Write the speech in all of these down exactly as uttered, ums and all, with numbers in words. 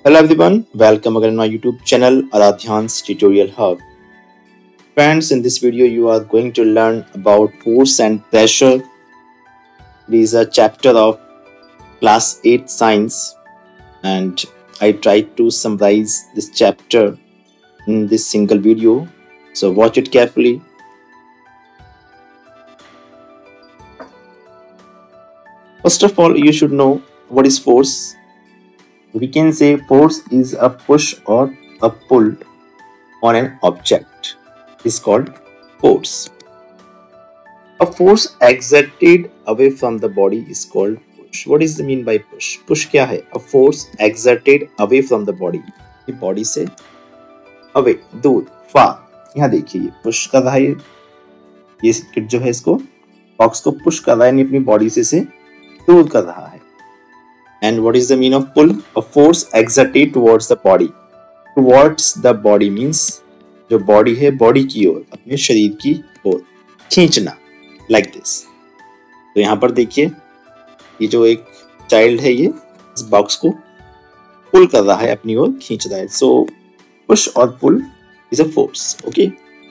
Hello everyone, welcome again on my YouTube channel Aradhyan's Tutorial Hub. Friends, in this video you are going to learn about force and pressure. This is a chapter of class eight science and I tried to summarize this chapter in this single video, so watch it carefully. First of all, you should know what is force. We can say force is a push or a pull on an object. It's called force. A force exerted away from the body is called push. What is the mean by push? Push क्या है? A force exerted away from the body. ये body से away, दूर, far. यहाँ देखिए ये push कर रहा है, ये किट जो है इसको बॉक्स को पुश कर रहा है, यानी अपनी बॉडी से से दूर कर रहा है. And what is the mean of pull? A force exerted towards the body. Towards the body means जो body है body की ओर, अपने शरीर की ओर खींचना, like this. तो यहाँ पर देखिए ये जो एक child है ये इस box को pull कर रहा है, अपनी ओर खींच रहा है. So push और pull is a force. Okay.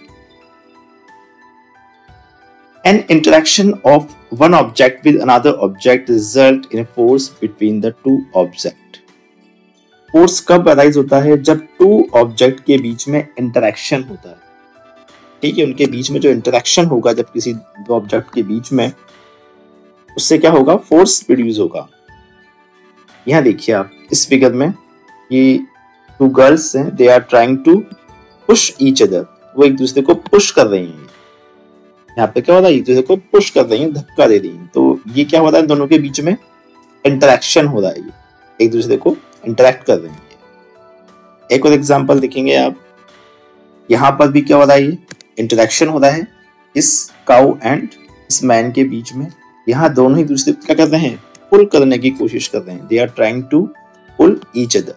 An interaction of one object with another object result in a force between the two object. Force कब arise होता है? जब two object के बीच में interaction होता है. ठीक है, उनके बीच में जो interaction होगा जब किसी दो object के बीच में, उससे क्या होगा? Force produce होगा. यहाँ देखिए आप इस फिगर में ये two girls हैं, they are trying to push each other. वो एक दूसरे को push कर रही हैं. यहाँ पे क्या हो रहा है? एक दूसरे को पुश कर रही हैं, धक्का दे रही हैं. तो ये क्या हो रहा है? दोनों के बीच में इंटरेक्शन हो रहा है, ये एक दूसरे को इंटरेक्ट कर रहे हैं. एक और एग्जांपल देखेंगे आप, यहाँ पर भी क्या हो रहा है? ये इंटरेक्शन हो रहा है इस काउ एंड इस मैन के बीच में. यहाँ दोनों ही दूसरे को क्या कर रहे हैं? पुल करने की कोशिश कर रहे हैं. They are trying to pull each other.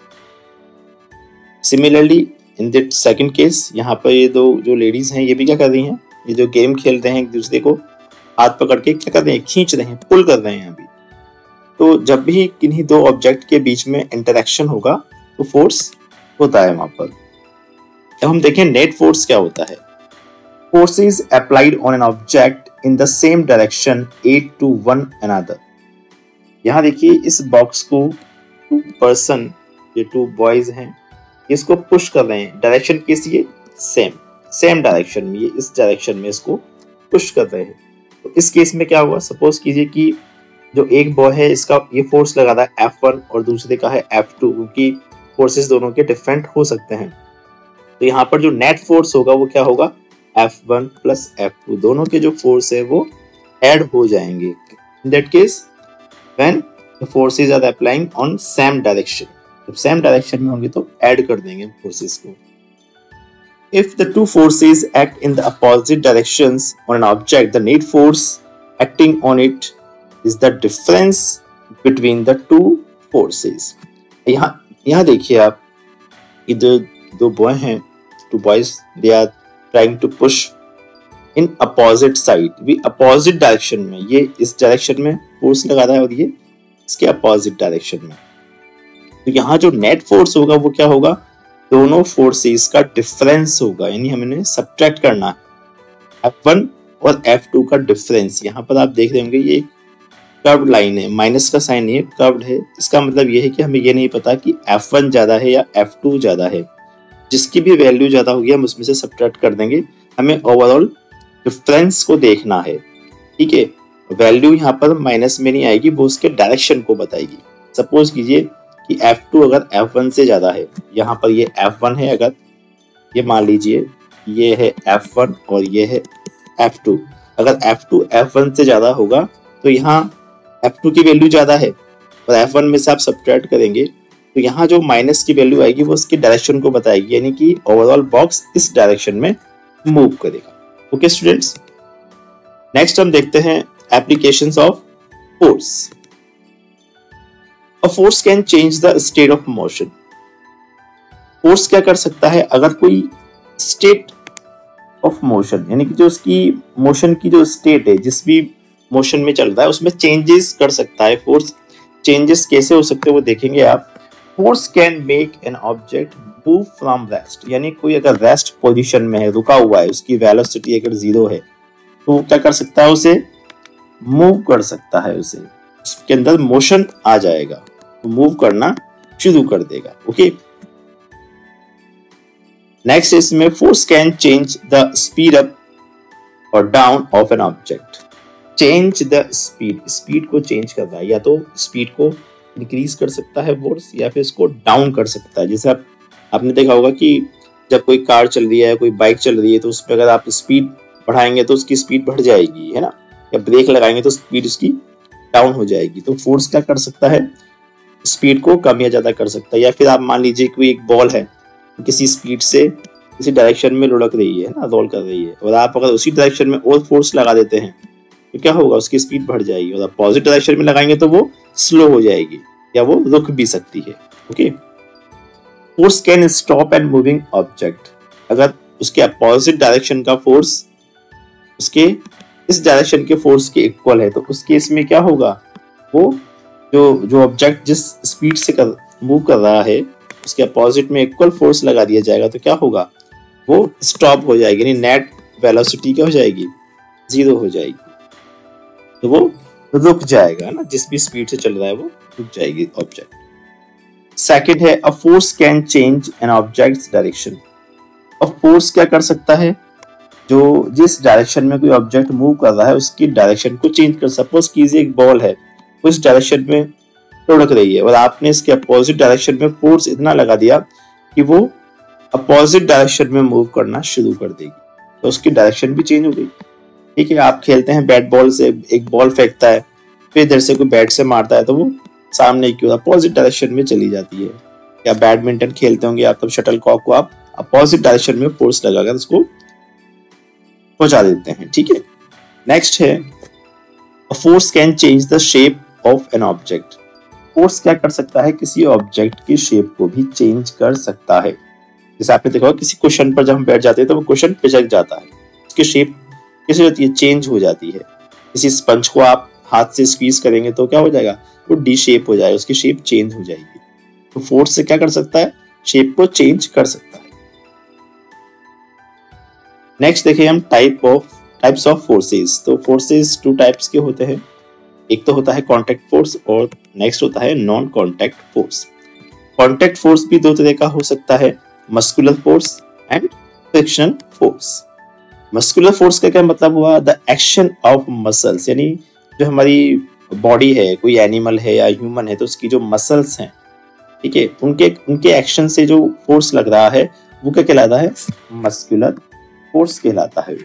Similarly in that second case, यहाँ पर ये दो जो लेडीज हैं ये भी क्या कर रही हैं? ये जो गेम खेलते हैं एक दूसरे को हाथ पकड़ के क्या कर रहे हैं? खींच रहे हैं, पुल कर रहे हैं अभी. तो जब भी किन्हीं दो ऑब्जेक्ट के बीच में इंटरेक्शन होगा तो फोर्स होता है वहां पर. अब हम देखें नेट फोर्स क्या होता है. Force is applied on an object in the same direction at to one another. यहाँ देखिए इस बॉक्स को टू पर्सन, ये टू बॉयज हैं, इसको पुश कर रहे हैं. डायरेक्शन कैसी है? सेम सेम डायरेक्शन में, ये इस डायरेक्शन में इसको पुश कर रहे हैं. तो इस केस में क्या हुआ? सपोज कीजिए कि जो एक बॉय है इसका ये फोर्स लगा रहा है एफ वन और दूसरे का है एफ टू, क्योंकि फोर्सेस दोनों के डिफरेंट हो सकते हैं. तो यहाँ पर जो नेट फोर्स होगा वो क्या होगा? F one plus F two, दोनों के जो फोर्स है वो ऐड हो जाएंगे. In that case when the forces are applying on same direction, जब सेम डायरेक्शन में होंगे तो ऐड कर देंगे फोर्सेस को. If the two forces act in the opposite directions on an object, the net force acting on it is the difference between the two forces. यहाँ यहाँ देखिए आप, इधर दो बॉय हैं, two boys, they are trying to push in opposite side, भी opposite direction में. ये इस डायरेक्शन में फोर्स लगा रहा है और ये इसके opposite डायरेक्शन में. तो यहाँ जो नेट फोर्स होगा वो क्या होगा? दोनों फोर्सेस का डिफरेंस होगा, यानी हमें सब्ट्रैक्ट करना है. एफ वन और एफ टू का डिफरेंस. यहाँ पर आप देख रहे होंगे ये एक कर्व्ड लाइन है, माइनस का साइन है, कर्व्ड है. इसका मतलब ये है कि हमें ये नहीं पता कि एफ वन ज्यादा है या एफ टू ज्यादा है. जिसकी भी वैल्यू ज्यादा होगी हम उसमें से सब्ट्रैक्ट कर देंगे. हमें ओवरऑल डिफरेंस को देखना है. ठीक है, वैल्यू यहाँ पर माइनस में नहीं आएगी, वो उसके डायरेक्शन को बताएगी. सपोज कीजिए कि एफ टू अगर एफ वन से ज्यादा है, यहाँ पर ये एफ वन है, अगर ये मान लीजिए ये है एफ वन और ये है एफ टू. अगर एफ टू एफ वन से ज्यादा होगा तो यहाँ एफ टू की वैल्यू ज्यादा है और एफ वन में से आप सब्ट्रैक्ट करेंगे तो यहाँ जो माइनस की वैल्यू आएगी वो उसकी डायरेक्शन को बताएगी, यानी कि ओवरऑल बॉक्स इस डायरेक्शन में मूव करेगा. ओके स्टूडेंट्स, नेक्स्ट हम देखते हैं applications of force. A force can change the state of motion. Force क्या कर सकता है? अगर कोई स्टेट ऑफ मोशन, यानी कि जो उसकी मोशन की जो स्टेट है, जिस भी मोशन में चल रहा है उसमें चेंजेस कर सकता है फोर्स. चेंजेस कैसे हो सकते हैं वो देखेंगे आप. Force can make an object move from rest, यानी कोई अगर रेस्ट पोजीशन में है, रुका हुआ है, उसकी वेलोसिटी अगर जीरो है तो क्या कर सकता है, उसे मूव कर सकता है, उसे उसके अंदर मोशन आ जाएगा, तो मूव करना शुरू कर देगा। ओके, नेक्स्ट इसमें force can change the speed up और down of an object. Change the speed, speed को चेंज कर रहा है, या तो स्पीड को इंक्रीज कर सकता है फोर्स, या फिर इसको डाउन कर सकता है। जैसे आप आपने देखा होगा कि जब कोई कार चल रही है, कोई बाइक चल रही है, तो उस पर अगर आप स्पीड बढ़ाएंगे तो उसकी स्पीड बढ़ जाएगी, है ना, या ब्रेक लगाएंगे तो स्पीड उसकी डाउन हो जाएगी। तो फोर्स क्या कर सकता है, स्पीड को कम या ज्यादा कर सकता है। या फिर आप मान लीजिए कोई एक बॉल है, किसी स्पीड से किसी डायरेक्शन में लुढ़क रही है ना, रोल कर रही है, और आप अगर उसी डायरेक्शन में और फोर्स लगा देते हैं तो क्या होगा, उसकी स्पीड बढ़ जाएगी, और अपोजिट डायरेक्शन में लगाएंगे तो वो स्लो हो जाएगी या वो रुक भी सकती है। Okay, force can stop and moving object. अगर उसके अपोजिट डायरेक्शन का फोर्स उसके इस डायरेक्शन के फोर्स के इक्वल है तो उस केस में क्या होगा, वो जो जो ऑब्जेक्ट जिस स्पीड से कर मूव कर रहा है उसके अपोजिट में इक्वल फोर्स लगा दिया जाएगा तो क्या होगा, वो स्टॉप हो जाएगी, यानी नेट वेलोसिटी क्या हो जाएगी, जीरो हो जाएगी, तो वो रुक जाएगा ना, जिस भी स्पीड से चल रहा है वो रुक जाएगी ऑब्जेक्ट। सेकंड है a force can change an object's direction. A force क्या कर सकता है, जो जिस डायरेक्शन में कोई ऑब्जेक्ट मूव कर रहा है उसकी डायरेक्शन को चेंज कर। सपोज कीजिए एक बॉल है, उस डायरेक्शन में लुढ़क रही है और आपने इसके अपोजिट डायरेक्शन में फोर्स इतना लगा दिया कि वो अपोजिट डायरेक्शन में मूव करना शुरू कर देगी, तो उसकी डायरेक्शन भी चेंज हो गई। ठीक है, आप खेलते हैं बैट बॉल से, एक बॉल फेंकता है, फिर इधर से कोई बैट से मारता है तो वो सामने की अपोजिट डायरेक्शन में चली जाती है। या बैडमिंटन खेलते होंगे आप, तब शटल कॉक को आप अपोजिट डायरेक्शन में फोर्स लगाकर उसको पहुंचा देते हैं। ठीक है, नेक्स्ट है a force can change the shape of an object. Force क्या कर सकता है, किसी ऑब्जेक्ट की शेप को भी चेंज कर सकता है। जैसे आपने देखा किसी क्वेश्चन पर जब हम बैठ जाते हैं तो वो क्वेश्चन पिचक जाता है, उसकी शेप कैसे होती है, चेंज हो जाती है। किसी स्पंज को आप हाथ से स्क्वीज करेंगे तो क्या हो जाएगा, वो डी शेप हो जाएगा, उसकी शेप चेंज हो जाएगी। तो फोर्स से क्या कर सकता है, शेप को चेंज कर सकता है। नेक्स्ट देखिए हम type of types of forces. तो फोर्सेस टू टाइप्स के होते हैं, एक तो होता है कांटेक्ट फोर्स और नेक्स्ट होता है non contact force. Contact force भी दो तरह का हो सकता है, muscular force and frictional force. Muscular force का क्या मतलब हुआ, द एक्शन ऑफ मसल्स, यानी जो हमारी बॉडी है, कोई एनिमल है या ह्यूमन है तो उसकी जो मसल्स हैं, ठीक है, उनके उनके एक्शन से जो फोर्स लग रहा है वो क्या कहलाता है, मस्कुलर फोर्स कहलाता है।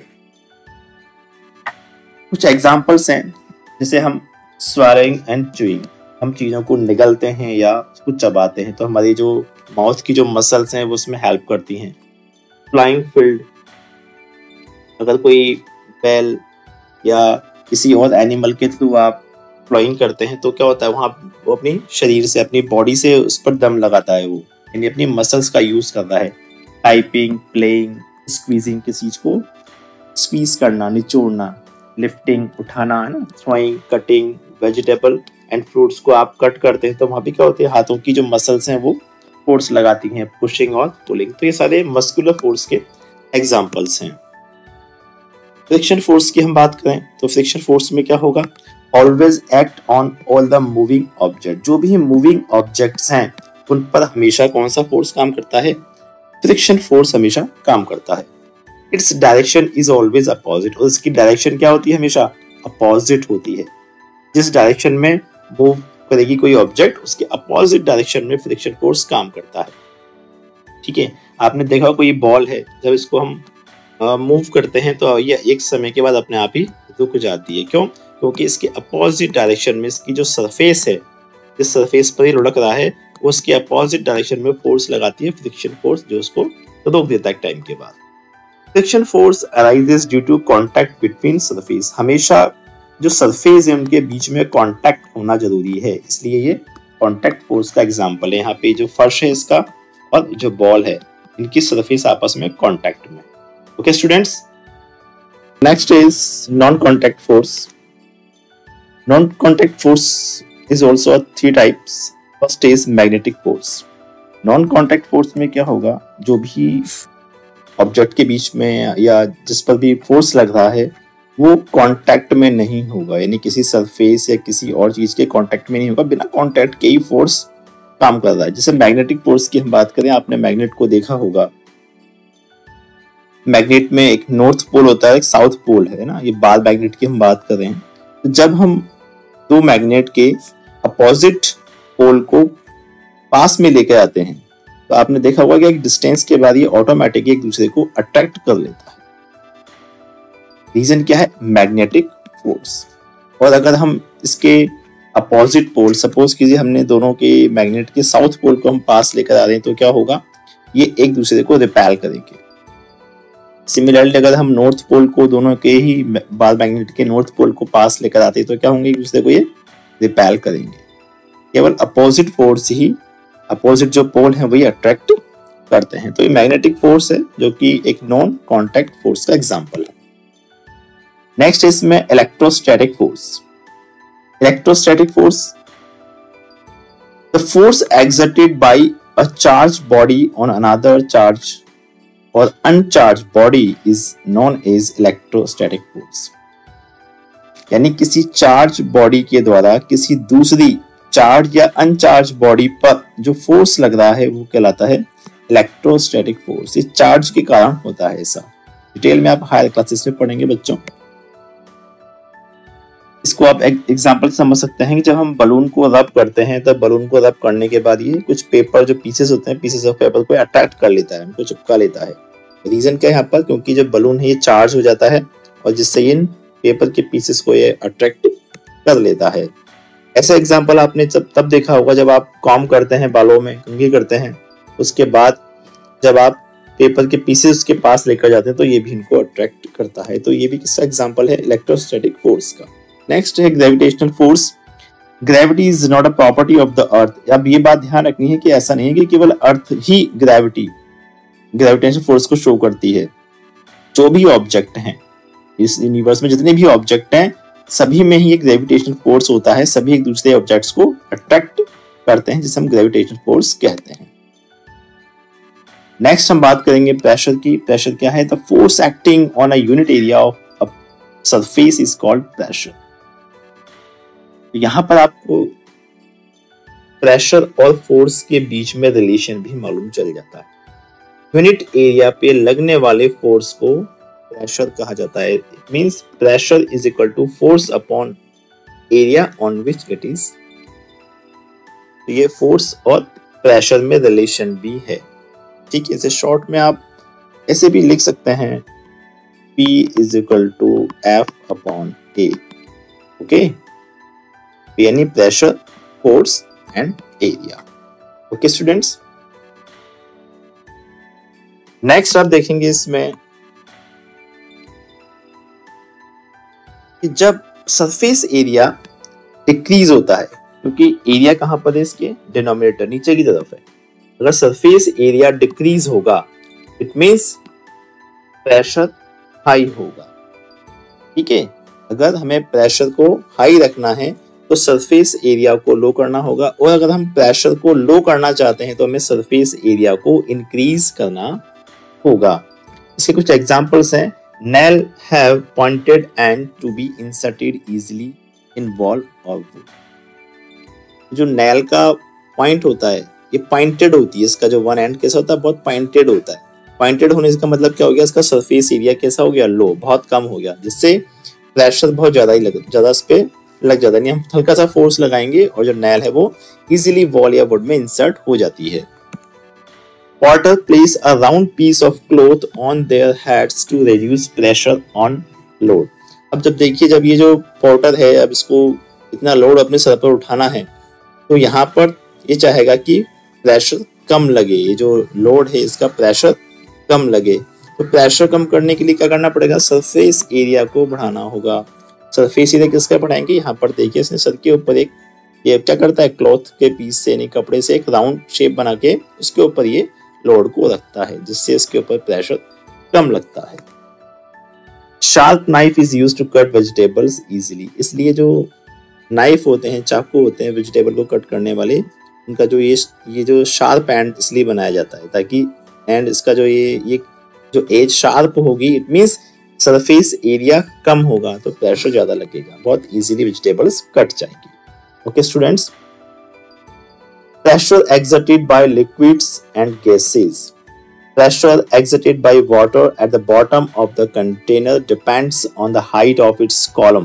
कुछ एग्जांपल्स हैं, जैसे हम स्वैलिंग एंड च्यूइंग, हम चीजों को निगलते हैं या उसको चबाते हैं तो हमारी जो माउथ की जो मसल्स हैं वो उसमें हेल्प करती हैं। फ्लाइंग फील्ड, अगर कोई बैल या किसी और एनिमल के थ्रू आप फ्लाइंग करते हैं तो क्या होता है, वहां वो अपनी शरीर से, अपनी बॉडी से उस पर दम लगाता है, वो यानी अपनी मसल्स का यूज करता है। टाइपिंग, प्लेइंग, स्क्वीजिंग, किसी चीज को स्क्वीज करना, निचोड़ना, लिफ्टिंग, उठाना, है ना, throwing, cutting, vegetable and fruits को आप कट करते हैं तो वहां भी क्या होते हैं, हाथों की जो मसल्स हैं वो फोर्स लगाती हैं, पुशिंग और पुलिंग। तो ये सारे मस्कुलर फोर्स के एग्जांपल्स हैं। फ्रिक्शन फोर्स की हम बात करें तो फ्रिक्शन फोर्स में क्या होगा, always act on all the moving object. जो भी मूविंग ऑब्जेक्ट्स हैं उन पर हमेशा कौन सा फोर्स काम करता है, फ्रिक्शन फोर्स हमेशा काम करता है। Its direction is always opposite, और इसकी डायरेक्शन क्या होती है, हमेशा अपोजिट होती है। जिस डायरेक्शन में मूव करेगी कोई ऑब्जेक्ट उसके अपोजिट डायरेक्शन में फ्रिक्शन फोर्स काम करता है। ठीक है, आपने देखा कोई बॉल है, जब इसको हम मूव करते हैं तो ये एक समय के बाद अपने आप ही रुक जाती है। क्यों, क्योंकि इसके अपोजिट डायरेक्शन में इसकी जो सरफेस है, जिस सरफेस पर ये लुढ़क रहा है वो उसके अपोजिट डायरेक्शन में फोर्स लगाती है, फ्रिक्शन फोर्स, जो उसको रोक देता है टाइम के बाद। Friction force arises due to contact between surface. हमेशा जो सरफेस है उनके बीच में कांटेक्ट होना जरूरी है, इसलिए ये कांटेक्ट फोर्स का एग्जांपल है। यहाँ पे जो फर्श है इसका और जो बॉल है इनकी सरफेस आपस में कांटेक्ट में। Okay students, next is non contact force. Non contact force is also three types. First is magnetic force. Non contact force में क्या होगा, जो भी ऑब्जेक्ट के बीच में या जिस पर भी फोर्स लग रहा है वो कांटेक्ट में नहीं होगा, यानी किसी सरफेस या किसी और चीज के कांटेक्ट में नहीं होगा, बिना कांटेक्ट के ही फोर्स काम कर रहा है। जैसे मैग्नेटिक फोर्स की हम बात करें, आपने मैग्नेट को देखा होगा, मैग्नेट में एक नॉर्थ पोल होता है, एक साउथ पोल है ना, ये बार मैग्नेट की हम बात कर रहे हैं। तो जब हम दो मैग्नेट के अपोजिट पोल को पास में लेकर आते हैं तो आपने देखा होगा कि एक डिस्टेंस के बाद ये ऑटोमेटिक एक दूसरे को अट्रैक्ट कर लेता है। रीजन क्या है, मैग्नेटिक फोर्स। और अगर हम इसके अपोजिट पोल, सपोज कीजिए हमने दोनों के मैग्नेट के साउथ पोल को हम पास लेकर आ रहे हैं तो क्या होगा, ये एक दूसरे को रिपेल करेंगे। सिमिलरली अगर हम नॉर्थ पोल को, दोनों के ही बार मैग्नेट के नॉर्थ पोल को पास लेकर आते हैं तो क्या होंगे, एक दूसरे को ये रिपेल करेंगे। केवल अपोजिट फोर्स ही, अपोजिट जो पोल है वही अट्रैक्ट करते हैं। तो ये मैग्नेटिक फोर्स है जो कि एक नॉन कांटेक्ट फोर्स का एग्जांपल है। नेक्स्ट इसमें electrostatic force. Electrostatic force, the force exerted by a charge body on another charge और uncharge body is known as electrostatic force. यानी किसी चार्ज बॉडी के द्वारा किसी दूसरी चार्ज या अनचार्ज बॉडी पर जो फोर्स लग रहा है वो कहलाता है इलेक्ट्रोस्टैटिक फोर्स। ये चार्ज के कारण होता है ऐसा। डिटेल में आप हायर क्लासेस में पढ़ेंगे बच्चों। इसको आप एक एग्जांपल समझ सकते हैं कि जब हम बलून को रब करते हैं तब बलून को रब करने के बाद ये कुछ पेपर जो पीसेस होते हैं, पीसेस ऑफ पेपर को अट्रैक्ट कर लेता है, उनको चिपका लेता है। रीजन क्या है यहाँ पर, क्योंकि जब बलून है ये चार्ज हो जाता है और जिससे इन पेपर के पीसेस को ये अट्रैक्ट कर लेता है। ऐसा एग्जाम्पल आपने जब तब देखा होगा जब आप कॉम करते हैं, बालों में कंघी करते हैं, उसके बाद जब आप पेपर के पीसेस उसके पास लेकर जाते हैं तो ये भी इनको अट्रैक्ट करता है। तो ये भी किसका एग्जाम्पल है, इलेक्ट्रोस्टैटिक फोर्स का। नेक्स्ट है gravitational force. Gravity is not a property of the earth. अब ये बात ध्यान रखनी है कि ऐसा नहीं है कि केवल अर्थ ही ग्रेविटी ग्रेविटेशनल फोर्स को शो करती है। जो भी ऑब्जेक्ट हैं इस यूनिवर्स में, जितने भी ऑब्जेक्ट हैं, सभी में ही एक ग्रेविटेशनल फोर्स होता है। सभी एक दूसरे ऑब्जेक्ट्स को अट्रैक्ट करते हैं, जिसे हम ग्रेविटेशनल फोर्स कहते हैं। नेक्स्ट हम बात करेंगे प्रेशर की। प्रेशर क्या है, the force acting on a unit area of a surface is called pressure. यहां पर आपको प्रेशर और फोर्स के बीच में रिलेशन भी मालूम चल जाता है। यूनिट एरिया पे लगने वाले फोर्स को प्रेशर कहा जाता है। It means pressure is equal to force upon area on which it is. ये फोर्स और प्रेशर में रिलेशन भी है। ठीक है, इसे शॉर्ट में आप ऐसे भी लिख सकते हैं, P is equal to F upon A. Okay, यानी pressure, force and area. Okay students, next आप देखेंगे इसमें कि जब सरफेस एरिया डिक्रीज होता है, क्योंकि एरिया कहां पर है, इसके डिनोमिनेटर नीचे की तरफ है। अगर सरफेस एरिया डिक्रीज होगा इट मींस प्रेशर हाई होगा। ठीक है, अगर हमें प्रेशर को हाई रखना है तो सरफेस एरिया को लो करना होगा, और अगर हम प्रेशर को लो करना चाहते हैं तो हमें सरफेस एरिया को इंक्रीज करना होगा। इसके कुछ एग्जांपल्स हैं। nail have pointed end to be inserted easily in wall or wood। जो nail का पॉइंट होता है ये पॉइंटेड होती है, इसका जो वन एंड कैसा होता है, बहुत पॉइंटेड होता है। पॉइंटेड होने का मतलब क्या हो गया, इसका सरफेस एरिया कैसा हो गया, लो, बहुत कम हो गया, जिससे प्रेशर बहुत ज्यादा ही लग ज्यादा इस पे लग जाता है। नहीं, हम हल्का सा फोर्स लगाएंगे और जो nail है वो इजीली वॉल या वुड में इंसर्ट हो जाती है। Porter place a round piece of cloth on their heads to reduce pressure on load। अब जब देखिए, जब ये जो पोर्टर है, अब इसको इतना लोड अपने सर पर उठाना है तो यहाँ पर ये चाहेगा कि प्रेशर कम लगे, ये जो लोड है इसका प्रेशर कम लगे। तो प्रेशर कम करने के लिए क्या करना पड़ेगा, सरफेस एरिया को बढ़ाना होगा। सरफेस एरिया किसका बढ़ाएंगे, यहाँ पर देखिए इसने सर के ऊपर एक, ये क्या करता है, क्लॉथ के पीस से, यानी कपड़े से एक राउंड शेप बना के उसके ऊपर ये लोड को रखता है, जिससे इसके ऊपर प्रेशर कम लगता है। Sharp knife is used to cut vegetables easily. इसलिए जो नाइफ होते हैं, चाकू होते हैं वेजिटेबल को कट करने वाले, इनका जो ये ये जो शार्प एंड इसलिए बनाया जाता है ताकि एंड इसका जो ये ये जो एज शार्प होगी, इट मींस सरफेस एरिया कम होगा तो प्रेशर ज्यादा लगेगा, बहुत इजीली वेजिटेबल्स कट जाएगी। Okay students, pressure exerted by liquids and gases. Pressure exerted by water at the bottom of the container depends on the height of its column.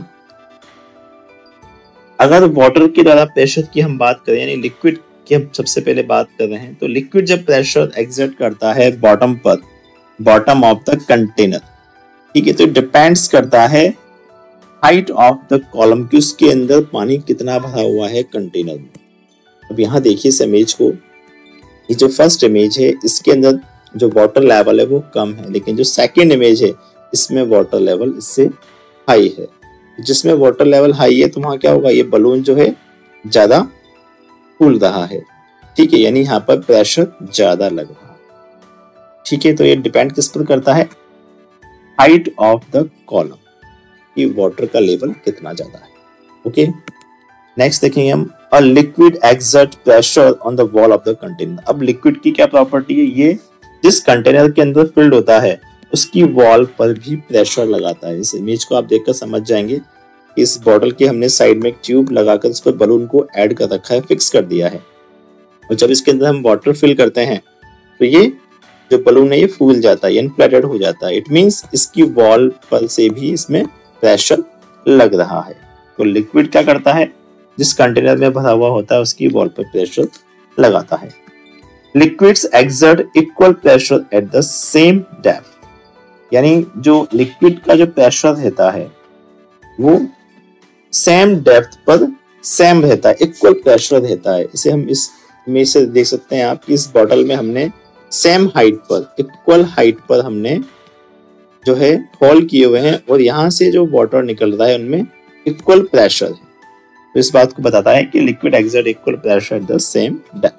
अगर water के द्वारा प्रेशर की हम बात करें, यानी लिक्विड की हम सबसे पहले बात कर रहे हैं, तो लिक्विड जब प्रेशर एक्सर्ट करता है बॉटम पर, बॉटम ऑफ द कंटेनर, ठीक है, तो डिपेंड्स करता है हाइट ऑफ द कॉलम की उसके अंदर पानी कितना भरा हुआ है कंटेनर में। अब यहाँ देखिए इस इमेज को, ये जो फर्स्ट इमेज है इसके अंदर जो वाटर लेवल है वो कम है, लेकिन जो सेकंड इमेज है इसमें वाटर लेवल इससे हाई है। जिसमें वाटर लेवल हाई है तो वहाँ क्या होगा, ये बलून जो है ज्यादा फूल रहा है, ठीक है, यानी यहाँ पर प्रेशर ज्यादा लग रहा है, ठीक है। तो ये डिपेंड किस पर करता है, हाइट ऑफ द कॉलम, कि वाटर का लेवल कितना ज्यादा है। ओके, नेक्स्ट देखेंगे हम, a liquid exert pressure on the wall of the container. अब लिक्विड की क्या प्रॉपर्टी है, ये जिस कंटेनर के अंदर फिल्ड होता है उसकी वॉल पर भी प्रेशर लगाता है। इस इमेज को आप देखकर समझ जाएंगे, इस बॉटल के हमने साइड में एक ट्यूब लगाकर उस पर बलून को ऐड कर रखा है, फिक्स कर दिया है, और जब इसके अंदर हम वाटर फिल करते हैं तो ये जो बलून है ये फूल जाता है, इन्फ्लेटेड हो जाता है। इट मींस इसकी वॉल पर से भी इसमें प्रेशर लग रहा है। तो लिक्विड क्या करता है, जिस कंटेनर में भरा हुआ होता है उसकी वॉल पर प्रेशर लगाता है। Liquids exert equal pressure at the same depth, यानी जो लिक्विड का जो प्रेशर रहता है वो सेम डेप्थ पर सेम रहता है, इक्वल प्रेशर रहता है। इसे हम इस इमेज से देख सकते हैं आप कि इस बॉटल में हमने सेम हाइट पर, इक्वल हाइट पर हमने जो है होल किए हुए हैं, और यहाँ से जो वाटर निकल रहा है उनमें इक्वल प्रेशर है। तो इस बात को बताता है कि liquid exert equal pressure at the same depth.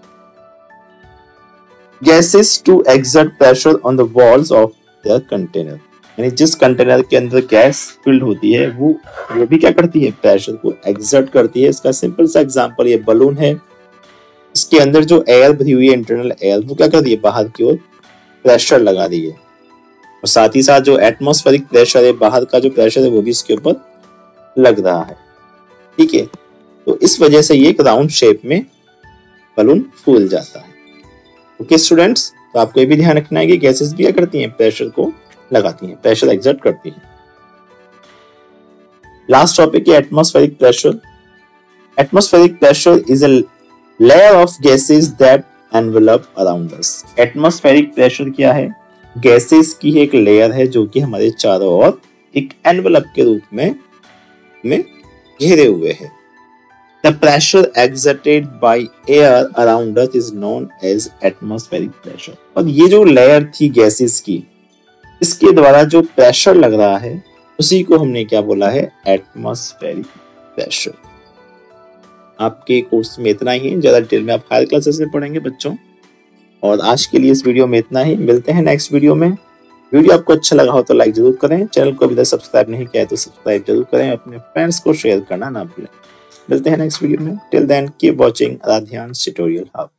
Gases to exert pressure on the walls of the container, यानी जिस कंटेनर के अंदर गैस फिल्ड होती है वो वो भी क्या करती है, प्रेशर को एक्सर्ट करती है। इसका सिंपल सा एग्जांपल, ये बलून है, इसके अंदर जो एयर भरी हुई है, इंटरनल एयर, वो क्या कर रही है, बाहर की ओर प्रेशर लगा रही है, और साथ ही साथ जो एटमॉस्फेरिक प्रेशर है, बाहर का जो प्रेशर है वो भी इसके ऊपर लग रहा है, ठीक है। तो इस वजह से ये एक राउंड शेप में बलून फूल जाता है। ओके स्टूडेंट्स, तो आपको ये भी ध्यान रखना है कि गैसेस भी क्या करती हैं, प्रेशर को लगाती हैं, प्रेशर एक्सर्ट करती हैं। लास्ट टॉपिक है atmospheric pressure. Atmospheric pressure is a layer of gases that envelop around us. Atmospheric pressure क्या है, गैसेस की एक लेयर है जो कि हमारे चारों ओर एक एनवेलप के रूप में में घेरे हुए है। The pressure exerted by air around us is known as atmospheric pressure। और ये जो लेयर थी गैसेस की, इसके द्वारा जो प्रेशर लग रहा है उसी को हमने क्या बोला है, एटमॉस्फेरिक प्रेशर। आपके कोर्स में इतना ही है, ज्यादा डिटेल में आप हायर क्लासेस में पढ़ेंगे बच्चों। और आज के लिए इस वीडियो में इतना ही, मिलते हैं नेक्स्ट वीडियो में। वीडियो आपको अच्छा लगा हो तो लाइक जरूर करें, चैनल को अभी तक सब्सक्राइब नहीं किया है तो सब्सक्राइब जरूर करें, अपने फ्रेंड्स को शेयर करना ना भूलें। मिलते हैं नेक्स्ट वीडियो में। Till then keep watching Aradhyan tutorial hub.